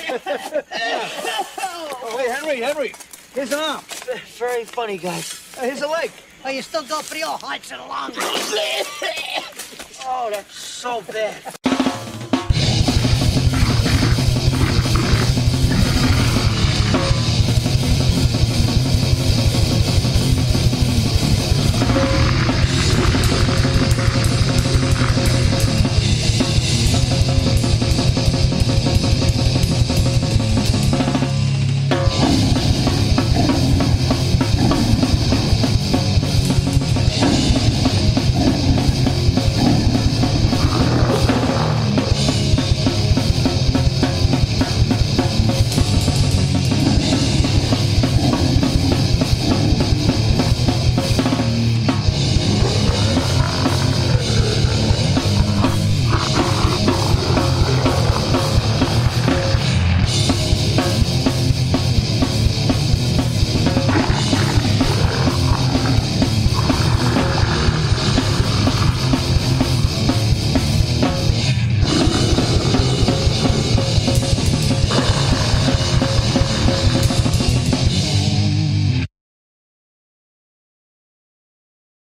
Oh, hey, Henry. Here's an arm. Very funny, guys. Here's a leg. Oh, you still go for the old heights and along. Oh, that's so bad.